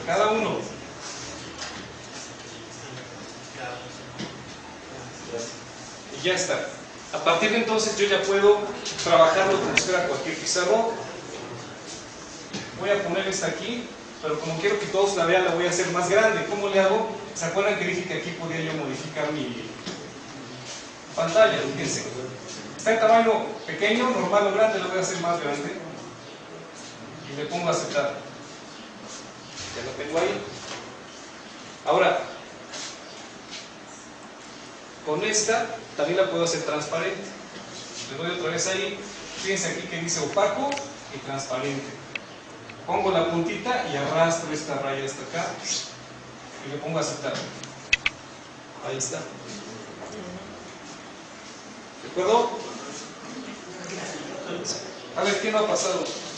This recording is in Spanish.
cada uno. Y ya está. A partir de entonces yo ya puedo trabajarlo como si fuera cualquier pizarro. Voy a poner esta aquí, pero como quiero que todos la vean, la voy a hacer más grande. ¿Cómo le hago? ¿Se acuerdan que dije que aquí podía yo modificar mi pantalla? Fíjense. Está en tamaño pequeño, normal o grande, lo voy a hacer más grande. Y le pongo a aceptar. Ya lo tengo ahí. Ahora, con esta también la puedo hacer transparente. Le doy otra vez ahí. Fíjense aquí que dice opaco y transparente. Pongo la puntita y arrastro esta raya hasta acá y le pongo a aceptar. Ahí está. ¿De acuerdo? A ver, ¿qué no ha pasado?